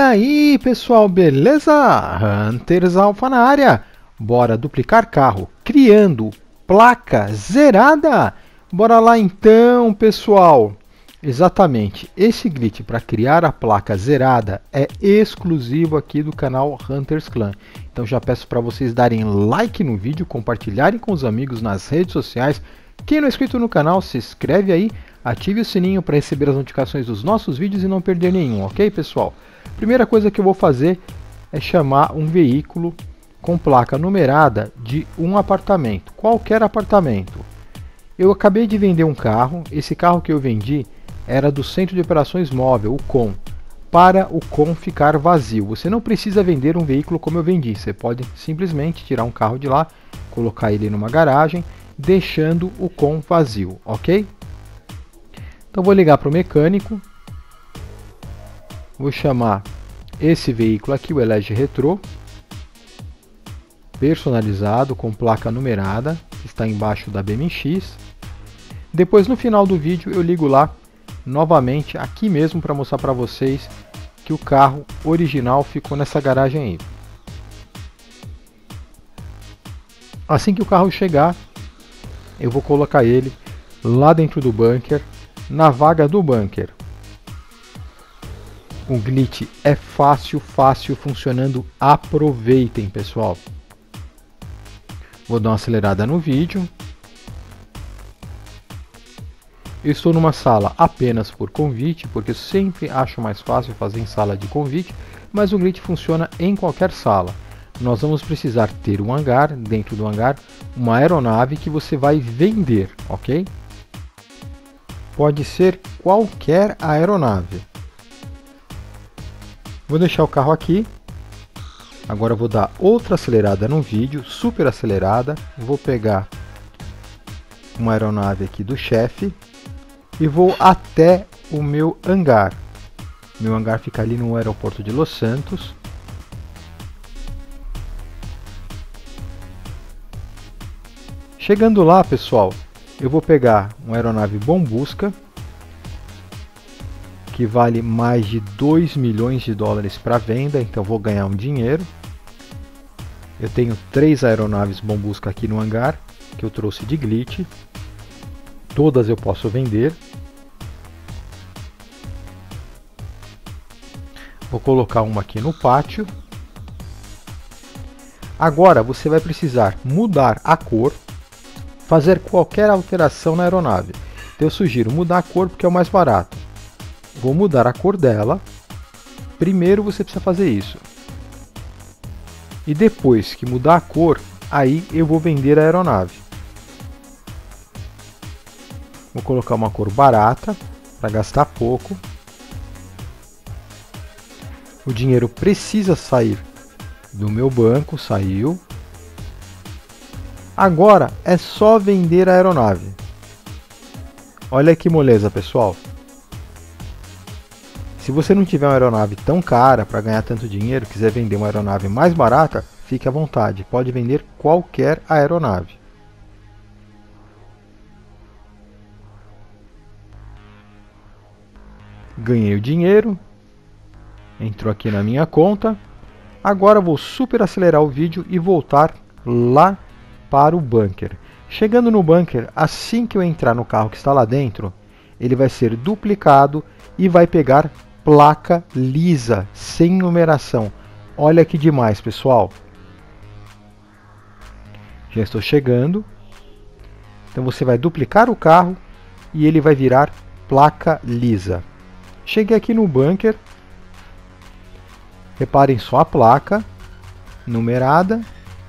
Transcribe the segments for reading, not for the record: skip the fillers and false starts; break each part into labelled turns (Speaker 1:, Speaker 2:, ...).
Speaker 1: aí, pessoal, beleza? Hunters Alpha na área. Bora duplicar carro criando placa zerada? Bora lá então, pessoal. Exatamente, esse glitch para criar a placa zerada é exclusivo aqui do canal Hunters Clan. Então já peço para vocês darem like no vídeo, compartilharem com os amigos nas redes sociais. Quem não é inscrito no canal, se inscreve aí, ative o sininho para receber as notificações dos nossos vídeos e não perder nenhum, ok, pessoal? Primeira coisa que eu vou fazer é chamar um veículo com placa numerada de um apartamento, qualquer apartamento. Eu acabei de vender um carro, esse carro que eu vendi era do Centro de Operações Móvel, o COM, para o COM ficar vazio. Você não precisa vender um veículo como eu vendi, você pode simplesmente tirar um carro de lá, colocar ele numa garagem, deixando o COM vazio, ok? Então vou ligar para o mecânico, vou chamar esse veículo aqui, o Elege Retro, personalizado com placa numerada, está embaixo da BMX. Depois no final do vídeo eu ligo lá novamente aqui mesmo para mostrar para vocês que o carro original ficou nessa garagem aí. Assim que o carro chegar, eu vou colocar ele lá dentro do bunker, na vaga do bunker. O glitch é fácil funcionando, aproveitem, pessoal. Vou dar uma acelerada no vídeo. Eu estou numa sala apenas por convite, porque eu sempre acho mais fácil fazer em sala de convite, mas o glitch funciona em qualquer sala. Nós vamos precisar ter um hangar, dentro do hangar, uma aeronave que você vai vender, ok? Pode ser qualquer aeronave. Vou deixar o carro aqui. Agora vou dar outra acelerada no vídeo, super acelerada. Vou pegar uma aeronave aqui do chefe e vou até o meu hangar. Meu hangar fica ali no aeroporto de Los Santos. Chegando lá, pessoal, eu vou pegar uma aeronave Bom Busca, que vale mais de 2 milhões de dólares para venda, então vou ganhar um dinheiro. Eu tenho 3 aeronaves Bom Busca aqui no hangar, que eu trouxe de glitch. Todas eu posso vender. Vou colocar uma aqui no pátio. Agora você vai precisar mudar a cor, fazer qualquer alteração na aeronave. Então eu sugiro mudar a cor porque é o mais barato. Vou mudar a cor dela. Primeiro você precisa fazer isso. E depois que mudar a cor, aí eu vou vender a aeronave. Vou colocar uma cor barata, para gastar pouco. O dinheiro precisa sair do meu banco, saiu. Agora é só vender a aeronave. Olha que moleza, pessoal. Se você não tiver uma aeronave tão cara para ganhar tanto dinheiro, quiser vender uma aeronave mais barata, fique à vontade, pode vender qualquer aeronave. Ganhei o dinheiro, entrou aqui na minha conta. Agora vou super acelerar o vídeo e voltar lá para o bunker. Chegando no bunker, assim que eu entrar no carro que está lá dentro, ele vai ser duplicado e vai pegar placa lisa, sem numeração. Olha que demais, pessoal. Já estou chegando. Então você vai duplicar o carro e ele vai virar placa lisa. Cheguei aqui no bunker. Reparem só a placa numerada.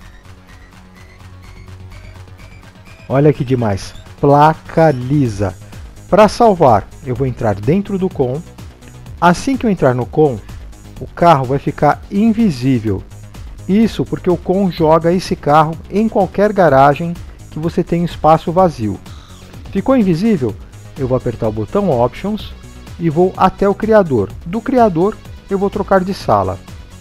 Speaker 1: Olha que demais, placa lisa. Para salvar, eu vou entrar dentro do COM. Assim que eu entrar no COM, o carro vai ficar invisível. Isso porque o COM joga esse carro em qualquer garagem que você tenha espaço vazio. Ficou invisível? Eu vou apertar o botão Options e vou até o criador. Do criador, eu vou trocar de sala.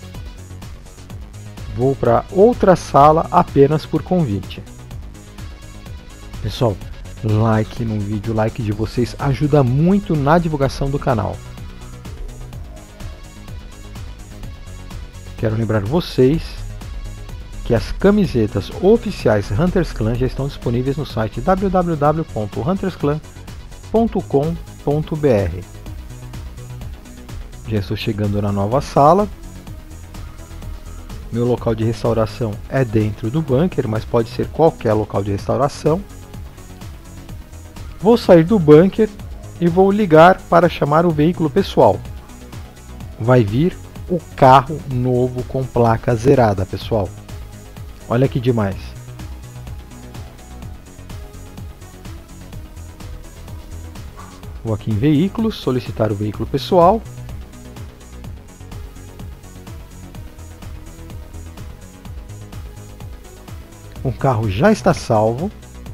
Speaker 1: Vou para outra sala apenas por convite. Pessoal, like no vídeo, like de vocês ajuda muito na divulgação do canal. Quero lembrar vocês que as camisetas oficiais Hunters Clan já estão disponíveis no site www.huntersclan.com.br. Já estou chegando na nova sala. Meu local de restauração é dentro do bunker, mas pode ser qualquer local de restauração. Vou sair do bunker e vou ligar para chamar o veículo pessoal. Vai vir o carro novo com placa zerada, pessoal. Olha que demais. Vou aqui em veículos, solicitar o veículo pessoal. O carro já está salvo.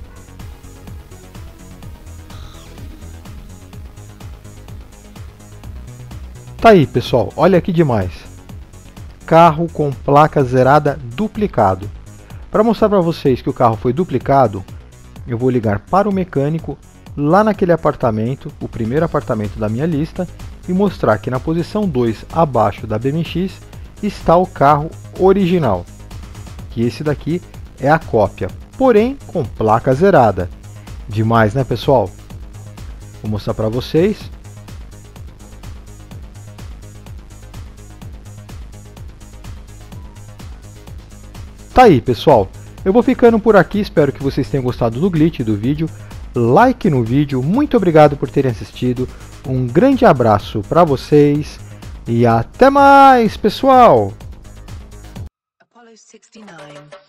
Speaker 1: Tá aí, pessoal, olha que demais. Carro com placa zerada duplicado. Para mostrar para vocês que o carro foi duplicado, eu vou ligar para o mecânico lá naquele apartamento, o primeiro apartamento da minha lista, e mostrar que na posição 2 abaixo da BMX está o carro original. Que esse daqui é a cópia, porém com placa zerada. Demais, né, pessoal? Vou mostrar para vocês. Tá aí, pessoal. Eu vou ficando por aqui, espero que vocês tenham gostado do glitch do vídeo. Like no vídeo, muito obrigado por terem assistido. Um grande abraço para vocês e até mais, pessoal!
Speaker 2: Apollo 69.